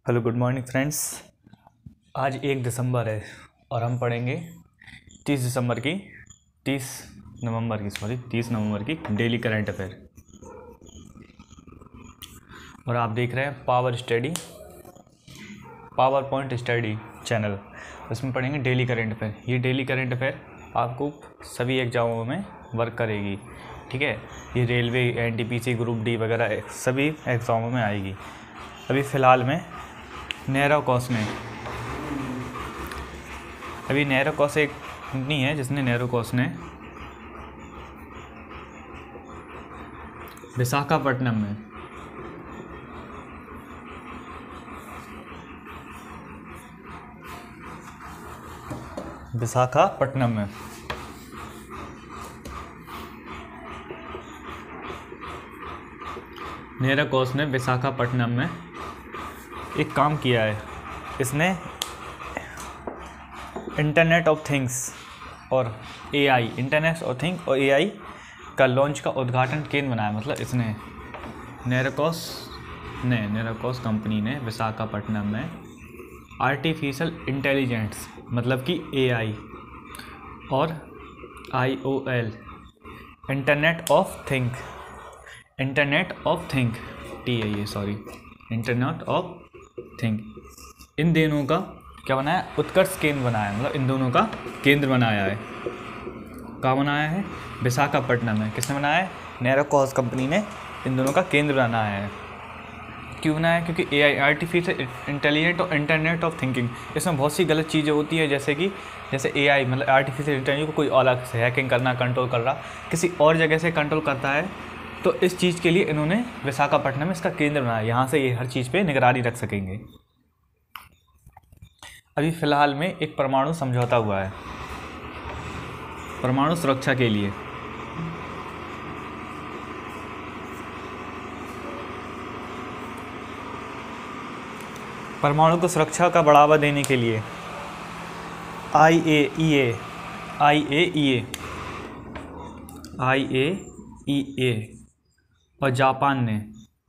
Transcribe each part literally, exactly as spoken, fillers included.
Hello good morning friends. आज एक दिसंबर है और हम पढ़ेंगे तीस दिसंबर की तीस नवंबर की सॉरी तीस नवंबर की डेली करंट अफेयर। और आप देख रहे हैं power study power point study channel. उसमें पढ़ेंगे डेली करंट अफेयर। ये डेली करंट अफेयर आपको सभी एग्जामों में वर्क करेगी, ठीक है। ये रेलवे, एनटीपीसी, ग्रुप डी वगैरह सभी एग्जामों में आएगी। अभी फ़िलहाल में नैरो कॉस में अभी नैरो कॉस एक कंपनी है जिसने नैरो कॉस ने विशाखापट्टनम में विशाखापट्टनम में नैरो कॉस ने विशाखापट्टनम में एक काम किया है। इसने इंटरनेट ऑफ थिंग्स और एआई इंटरनेट ऑफ थिंग और एआई का लॉन्च का उद्घाटन केंद्र बनाया। मतलब इसने नैरोकॉस ने नैरोकॉस कंपनी ने विशाखापट्टनम में आर्टिफिशियल इंटेलिजेंस मतलब कि एआई और IOL internet of thing internet of thing T है ये सॉरी इंटरनेट ऑफ थिंग इन दोनों का क्या बनाया, उत्कर्ष केंद्र बनाया। मतलब इन दोनों का केंद्र बनाया है। कहाँ बनाया है? विशाखापट्टनम में। किसने बनाया है? नैरोकॉस कंपनी ने इन दोनों का केंद्र बनाया है। क्यों बनाया है? क्योंकि एआई आर्टिफिशियल इंटेलिजेंट और इंटरनेट ऑफ थिंकिंग, इसमें बहुत सी गलत चीज़ें होती है। जैसे कि जैसे एआई मतलब आर्टिफिशियल इंटेलिजेंस को कोई अलग से हैकिंग करना, कंट्रोल कर रहा, किसी और जगह से कंट्रोल करता है, तो इस चीज़ के लिए इन्होंने विशाखापट्टनम में इसका केंद्र बनाया। यहाँ से ये हर चीज़ पे निगरानी रख सकेंगे। अभी फ़िलहाल में एक परमाणु समझौता हुआ है परमाणु सुरक्षा के लिए। परमाणु को सुरक्षा का बढ़ावा देने के लिए आई ए ई ए आई ए ई ए आई ए ई ए और जापान ने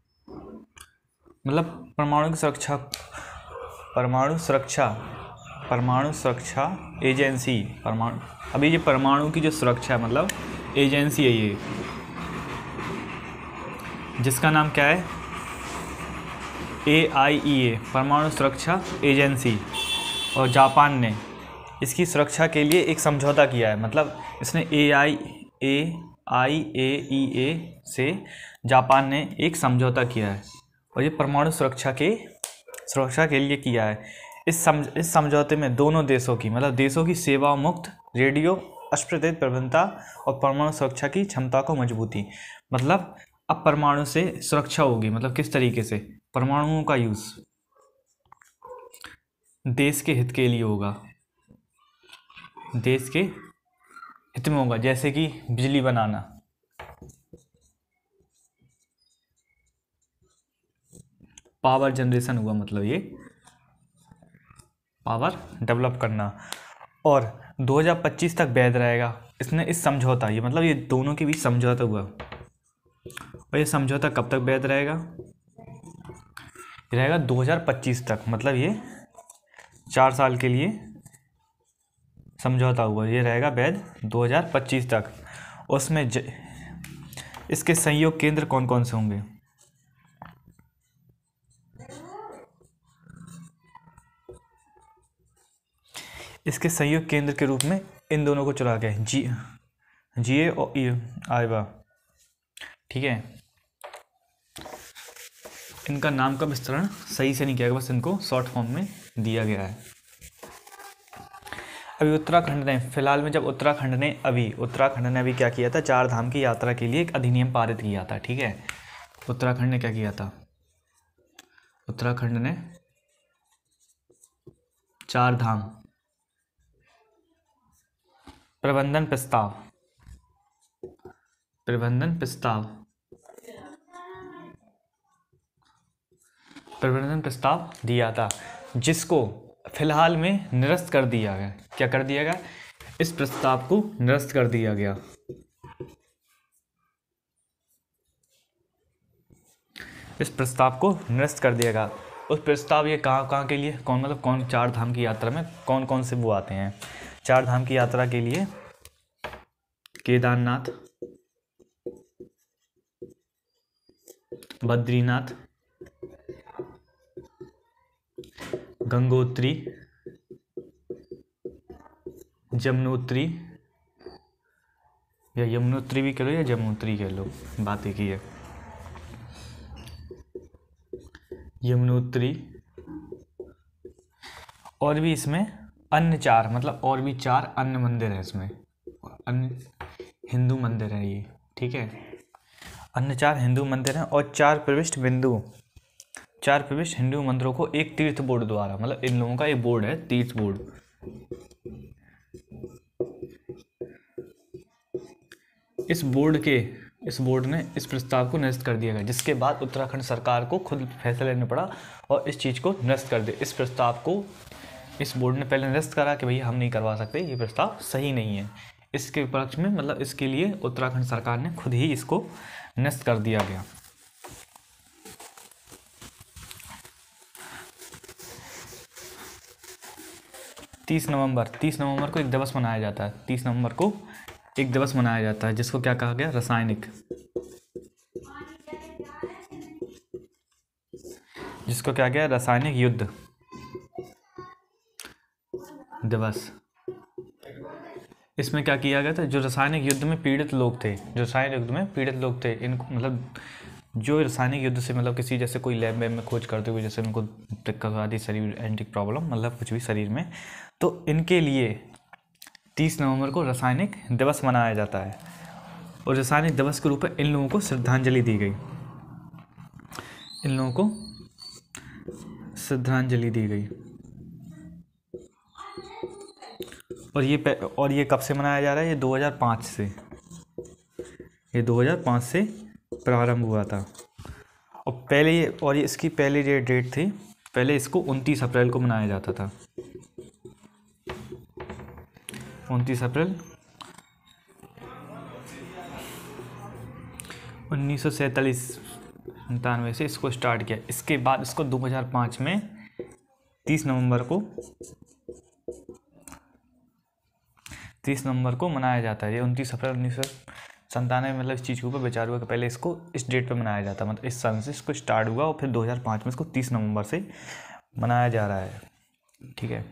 मतलब परमाणु की सुरक्षा परमाणु सुरक्षा परमाणु सुरक्षा एजेंसी परमाणु अभी ये परमाणु की जो सुरक्षा है मतलब एजेंसी है ये, जिसका नाम क्या है? ए आई ई ए परमाणु सुरक्षा एजेंसी। और जापान ने इसकी सुरक्षा के लिए एक समझौता किया है। मतलब इसने ए आई ए आई ए ई ए से जापान ने एक समझौता किया है और ये परमाणु सुरक्षा के सुरक्षा के लिए किया है। इस सम इस समझौते में दोनों देशों की मतलब देशों की सेवा मुक्त रेडियो अस्पृत प्रबंधता और परमाणु सुरक्षा की क्षमता को मजबूती। मतलब अब परमाणु से सुरक्षा होगी। मतलब किस तरीके से? परमाणुओं का यूज़ देश के हित के लिए होगा, देश के हित में होगा। जैसे कि बिजली बनाना, पावर जनरेशन हुआ, मतलब ये पावर डेवलप करना। और दो हज़ार पच्चीस तक वैध रहेगा। इसने इस समझौता ये मतलब ये दोनों के बीच समझौता हुआ और ये समझौता कब तक वैध रहेगा? ये रहेगा दो हज़ार पच्चीस तक। मतलब ये चार साल के लिए समझौता हुआ, ये रहेगा वैध दो हज़ार पच्चीस तक। उसमें ज... इसके सहयोग केंद्र कौन कौन से होंगे? इसके सहयोग केंद्र के रूप में इन दोनों को चुना गया है, जी जीए और आईवा, ठीक है। इनका नाम का विस्तरण सही से नहीं किया गया, बस इनको शॉर्ट फॉर्म में दिया गया है। अभी उत्तराखंड ने फिलहाल में जब उत्तराखंड ने अभी उत्तराखंड ने अभी क्या किया था? चार धाम की यात्रा के लिए एक अधिनियम पारित किया था, ठीक है। उत्तराखंड ने क्या किया था? उत्तराखंड ने चार धाम प्रबंधन प्रस्ताव प्रबंधन प्रस्ताव प्रबंधन प्रस्ताव दिया था, जिसको फिलहाल में निरस्त कर दिया गया। क्या कर दिया गया? इस प्रस्ताव को निरस्त कर दिया गया। इस प्रस्ताव को निरस्त कर दिया गया। उस प्रस्ताव ये कहाँ कहाँ के लिए, कौन मतलब कौन चार धाम की यात्रा में कौन कौन से वो आते हैं। चार धाम की यात्रा के लिए केदारनाथ, बद्रीनाथ, गंगोत्री, जमुनोत्री, या यमुनोत्री भी कह लो या जमुनोत्री कह लो, बात एक ही है। यमुनोत्री, और भी इसमें अन्य चार, मतलब और भी चार अन्य मंदिर हैं इसमें, अन्य हिंदू मंदिर हैं ये, ठीक है। अन्य चार हिंदू मंदिर हैं और चार प्रविष्ट बिंदु, चार प्रविष्ट हिंदू मंदिरों को एक तीर्थ बोर्ड द्वारा, मतलब इन लोगों का एक बोर्ड है तीर्थ बोर्ड, इस बोर्ड के इस बोर्ड ने इस प्रस्ताव को निरस्त कर दिया गया, जिसके बाद उत्तराखंड सरकार को खुद फैसला लेना पड़ा और इस चीज़ को निरस्त कर दे। इस प्रस्ताव को इस बोर्ड ने पहले निरस्त करा कि भैया हम नहीं करवा सकते, ये प्रस्ताव सही नहीं है। इसके पक्ष में, मतलब इसके लिए उत्तराखंड सरकार ने खुद ही इसको निरस्त कर दिया गया। तीस नवंबर तीस नवंबर को एक दिवस मनाया जाता है। तीस नवंबर को एक दिवस मनाया जाता है जिसको क्या कहा गया, रासायनिक, जिसको क्या गया, रासायनिक युद्ध दिवस। इसमें क्या किया गया था, जो रासायनिक युद्ध में पीड़ित लोग थे, जो रासायनिक युद्ध में पीड़ित लोग थे, इनको मतलब जो रासायनिक युद्ध से मतलब किसी जैसे कोई लैब में खोज करते हुए जैसे उनको दिक्कत आती, शरीर एंटिक प्रॉब्लम, मतलब कुछ भी शरीर में, तो इनके लिए तीस नवंबर को रासायनिक दिवस मनाया जाता है। और रासायनिक दिवस के रूप में इन लोगों को श्रद्धांजलि दी गई, इन लोगों को श्रद्धांजलि दी गई। और ये और ये कब से मनाया जा रहा है, ये दो हज़ार पाँच से, ये दो हज़ार पाँच से प्रारंभ हुआ था। और पहले ये और ये इसकी पहली जो डेट थी, पहले इसको उनतीस अप्रैल को मनाया जाता था, उनतीस अप्रैल उन्नीस सौ सैंतालीस संतानवे से इसको स्टार्ट किया। इसके बाद इसको दो हज़ार पाँच में तीस नवंबर को तीस नवंबर को मनाया जाता है। ये उनतीस अप्रैल उन्नीस सौ संतानवे मतलब इस चीज़ के ऊपर विचार हुआ कि पहले इसको इस डेट पे मनाया जाता, मतलब इस सन से इसको स्टार्ट हुआ और फिर दो हज़ार पाँच में इसको तीस नवंबर से मनाया जा रहा है, ठीक है।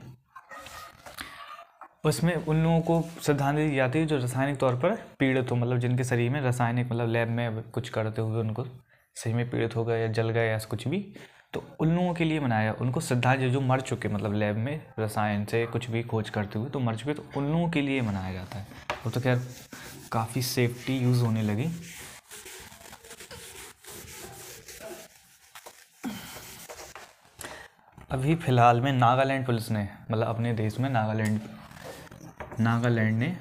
उसमें उन लोगों को श्रद्धांजलि दी जाती है जो रासायनिक तौर पर पीड़ित हो, मतलब जिनके शरीर में रासायनिक मतलब लैब में कुछ करते हुए उनको सही में पीड़ित हो गए या जल गए या कुछ भी, तो उन लोगों के लिए मनाया। उनको श्रद्धांजलि जो मर चुके, मतलब लैब में रसायन से कुछ भी खोज करते हुए तो मर चुके, तो उन लोगों के लिए मनाया जाता है। अब तो खैर काफ़ी सेफ्टी यूज़ होने लगी। अभी फ़िलहाल में नागालैंड पुलिस ने, मतलब अपने देश में नागालैंड नागालैंड ने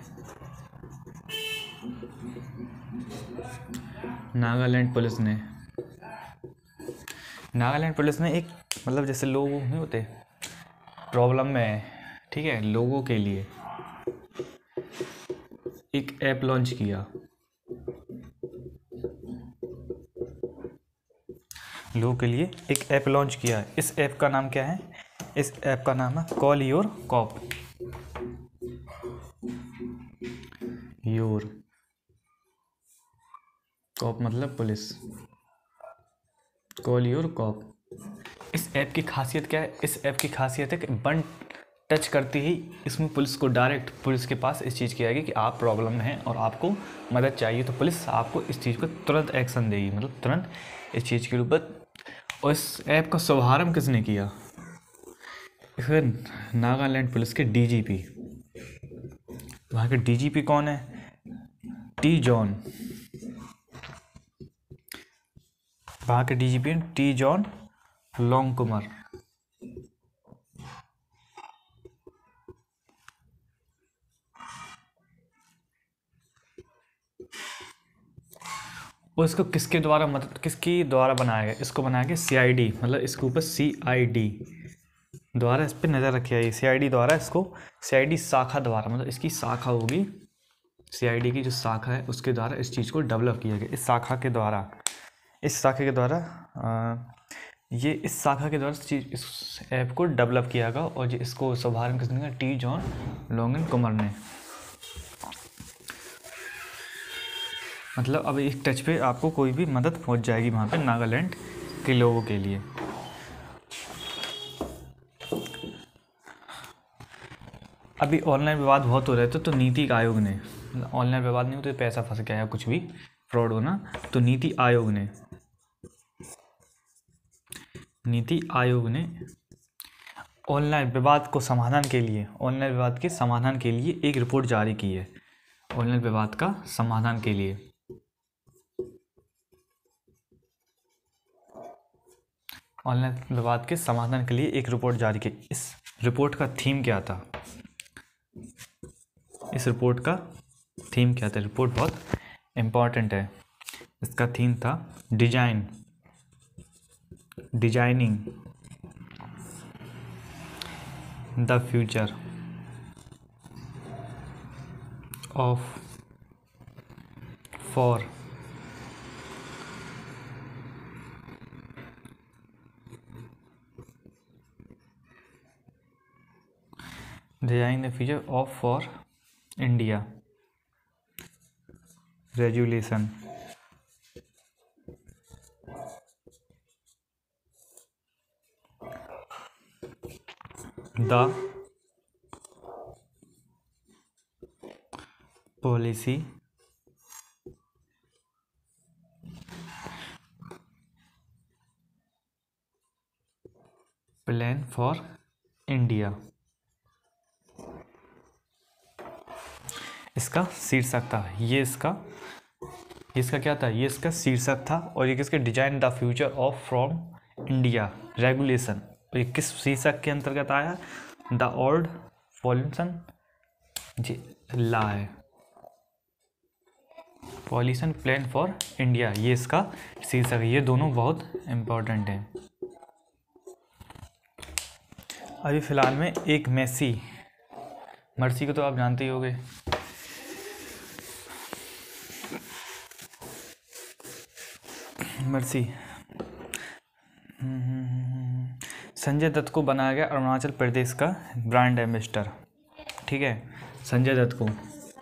नागालैंड पुलिस ने नागालैंड पुलिस ने एक मतलब जैसे लोग नहीं होते प्रॉब्लम में, ठीक है, लोगों के लिए एक ऐप लॉन्च किया, लोगों के लिए एक ऐप लॉन्च किया है। इस ऐप का नाम क्या है, इस ऐप का नाम है call your cop, your cop मतलब पुलिस, कॉल योर कॉप। इस ऐप की खासियत क्या है, इस ऐप की खासियत है कि वन टच करते ही इसमें पुलिस को डायरेक्ट पुलिस के पास इस चीज़ की आएगी कि आप प्रॉब्लम में हैं और आपको मदद चाहिए, तो पुलिस आपको इस चीज़ को तुरंत एक्शन देगी, मतलब तुरंत इस चीज़ के ऊपर। और इस ऐप का शुभारंभ किसने किया, फिर नागालैंड पुलिस के डीजीपी, वहाँ के डीजीपी कौन है, टी जॉन, वहाँ के डीजीपी टी जॉन लोंगकुमार। और इसको किसके द्वारा मतलब किसकी द्वारा बनाया गया, इसको बनाया गया सीआईडी, मतलब इसके ऊपर सीआईडी द्वारा इस पर नज़र रखी है, सीआईडी द्वारा इसको सीआईडी शाखा द्वारा, मतलब इसकी शाखा होगी सीआईडी की जो शाखा है उसके द्वारा इस चीज़ को डेवलप किया गया। इस शाखा के द्वारा इस शाखा के द्वारा ये इस शाखा के द्वारा चीज- इस ऐप को डेवलप किया गया और ये इसको शुभारंभ किसने किया? टी जॉन लोंगन कुमार ने। मतलब अब एक टच पे आपको कोई भी मदद पहुंच जाएगी वहाँ पे नागालैंड के लोगों के लिए। अभी ऑनलाइन विवाद बहुत हो रहे थे तो नीति आयोग ने, ऑनलाइन विवाद नहीं होते पैसा फंस गया है कुछ भी फ्रॉड होना, तो नीति आयोग ने नीति आयोग ने ऑनलाइन विवाद को समाधान के लिए ऑनलाइन विवाद के समाधान के लिए एक रिपोर्ट जारी की है। ऑनलाइन विवाद का समाधान के लिए ऑनलाइन विवाद के समाधान के लिए एक रिपोर्ट जारी की। इस रिपोर्ट का थीम क्या था? इस रिपोर्ट का थीम क्या था? रिपोर्ट बहुत इम्पॉर्टेंट है। इसका थीम था design designing the future of for design the future of for India regulation the policy plan for India. इसका शीर्षक था ये इसका इसका क्या था? ये इसका शीर्षक था। और ये किसके? Design the future of from India regulation. और ये किस शीर्षक के अंतर्गत आया? द ओल्ड पॉल्यूशन जी ला है पॉल्यूशन प्लान फॉर इंडिया, ये इसका शीर्षक है। ये दोनों बहुत इम्पोर्टेंट हैं। अभी फ़िलहाल में एक मेसी मर्सी को तो आप जानते ही होंगे। मर्सी संजय दत्त को बनाया गया अरुणाचल प्रदेश का ब्रांड एम्बेसडर। ठीक है, संजय दत्त को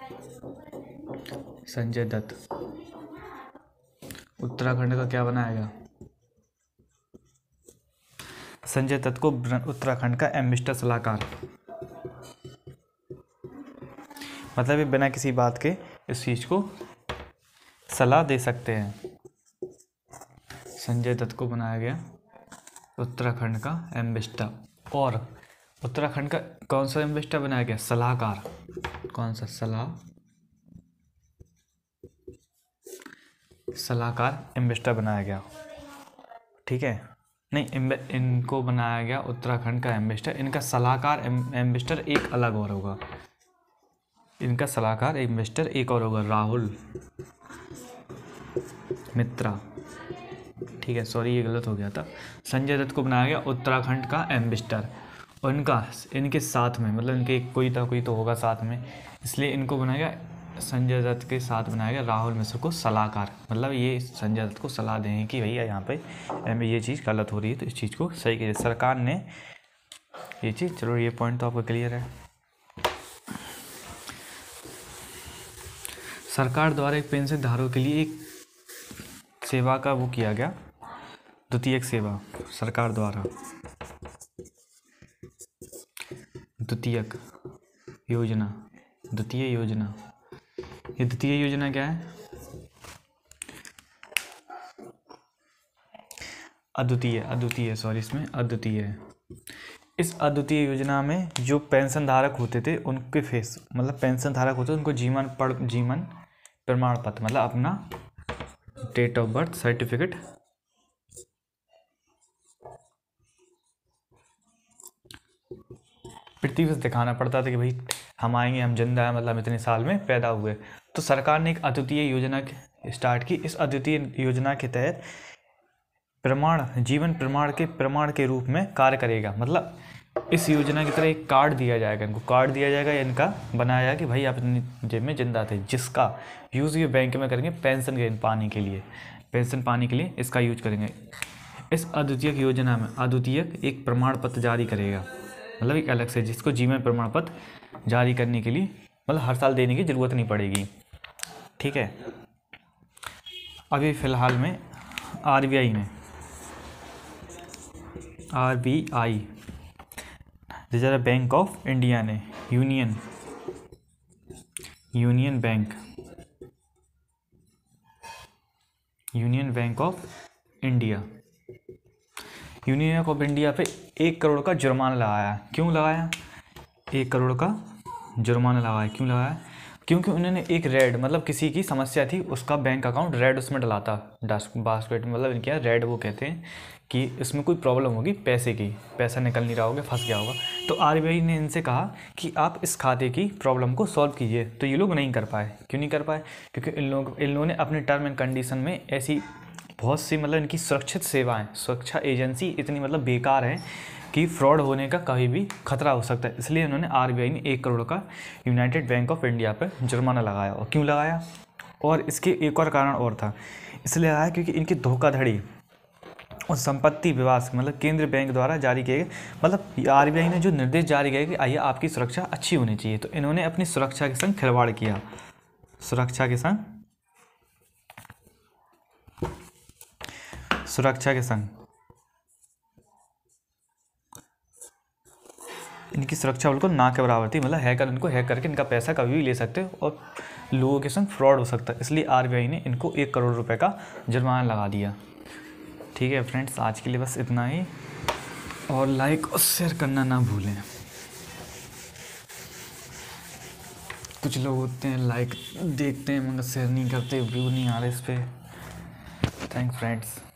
संजय दत्त उत्तराखंड का क्या बनाया गया? संजय दत्त को उत्तराखंड का एम्बेसडर सलाहकार। मतलब ये बिना किसी बात के इस चीज़ को सलाह दे सकते हैं। संजय दत्त को बनाया गया उत्तराखंड का एम्बेसडर। और उत्तराखंड का कौन सा एम्बेसडर बनाया गया? सलाहकार। कौन सा? सलाह सलाहकार एम्बेसडर बनाया गया। ठीक है, नहीं इनको बनाया गया उत्तराखंड का एम्बेसडर। इनका सलाहकार एम्बेसडर एक अलग और होगा। इनका सलाहकार एम्बेसडर एक और होगा, राहुल मित्रा। ठीक है, सॉरी ये गलत हो गया था। संजय दत्त को बनाया गया उत्तराखंड का एम्बेसडर। और इनका इनके साथ में मतलब इनके कोई तो कोई तो होगा साथ में, इसलिए इनको बनाया गया संजय दत्त के साथ बनाया गया राहुल मिश्र को सलाहकार। मतलब ये संजय दत्त को सलाह दें कि भैया यहाँ पे ये चीज़ गलत हो रही है तो इस चीज़ को सही कीजिए। सरकार ने ये चीज़, चलो ये पॉइंट तो आपको क्लियर है। सरकार द्वारा एक पेंशन धारकों के लिए एक सेवा का वो किया गया, द्वितीयक सेवा। सरकार द्वारा द्वितीयक योजना द्वितीय योजना ये द्वितीय योजना क्या है? अद्वितीय अद्वितीय सॉरी इसमें अद्वितीय है। इस अद्वितीय योजना में जो पेंशन धारक होते थे उनके फेस मतलब पेंशन धारक होते थे उनको जीवन पढ़ जीवन प्रमाण पत्र मतलब अपना डेट ऑफ बर्थ सर्टिफिकेट प्रतिवर्ष दिखाना पड़ता था कि भाई हम आएंगे, हम जिंदा हैं, मतलब इतने साल में पैदा हुए। तो सरकार ने एक अद्वितीय योजना स्टार्ट की। इस अद्वितीय योजना के तहत प्रमाण जीवन प्रमाण के प्रमाण के रूप में कार्य करेगा। मतलब इस योजना की तरह एक कार्ड दिया जाएगा, इनको कार्ड दिया जाएगा, इनका बनाया जाएगा कि भाई आप अपनी जेब में जिंदा थे, जिसका यूज़ ये बैंक में करेंगे पेंशन के पाने के लिए पेंशन पाने के लिए इसका यूज करेंगे। इस अद्वितीयक योजना में अद्वितीयक एक प्रमाण पत्र जारी करेगा, मतलब एक अलग से, जिसको जीवन प्रमाण पत्र जारी करने के लिए मतलब हर साल देने की ज़रूरत नहीं पड़ेगी। ठीक है। अभी फ़िलहाल में आर बी आई ने R B I Reserve Bank of India ने Union Union Bank Union Bank of India Union Bank of India पे एक करोड़ का जुर्माना लगाया। क्यों लगाया? एक करोड़ का जुर्माना लगाया। क्यों लगाया? क्योंकि उन्होंने एक रेड, मतलब किसी की समस्या थी, उसका बैंक अकाउंट रेड उसमें डला था, डस्ट बास्केट, मतलब क्या रेड, वो कहते हैं कि इसमें कोई प्रॉब्लम होगी पैसे की, पैसा निकल नहीं रहा होगा, फंस गया होगा। तो आरबीआई ने इनसे कहा कि आप इस खाते की प्रॉब्लम को सॉल्व कीजिए। तो ये लोग नहीं कर पाए। क्यों नहीं कर पाए? क्योंकि इन लोग इन लोगों ने अपने टर्म एंड कंडीशन में ऐसी बहुत सी, मतलब इनकी सुरक्षित सेवाएं, सुरक्षा एजेंसी इतनी मतलब बेकार है कि फ्रॉड होने का कभी भी खतरा हो सकता है। इसलिए उन्होंने आरबीआई ने एक करोड़ का यूनाइटेड बैंक ऑफ इंडिया पर जुर्माना लगाया। और क्यों लगाया? और इसके एक और कारण और था। इसलिए लगाया क्योंकि इनकी धोखाधड़ी और संपत्ति विवाद, मतलब केंद्रीय बैंक द्वारा जारी किए गए, मतलब आरबीआई ने जो निर्देश जारी किए कि आइए आपकी सुरक्षा अच्छी होनी चाहिए, तो इन्होंने अपनी सुरक्षा के संग खिलवाड़ किया। सुरक्षा के संग सुरक्षा के संग इनकी सुरक्षा बिल्कुल ना के बराबर थी। मतलब हैकर इनको हैक करके इनका पैसा कभी भी ले सकते हैं और लोगों के संग फ्रॉड हो सकता है। इसलिए आरबीआई ने इनको एक करोड़ रुपए का जुर्माना लगा दिया। ठीक है फ्रेंड्स, आज के लिए बस इतना ही, और लाइक और शेयर करना ना भूलें। कुछ लोग होते हैं लाइक देखते हैं मगर शेयर नहीं करते, व्यू नहीं आ रहे इस पर। Thanks friends.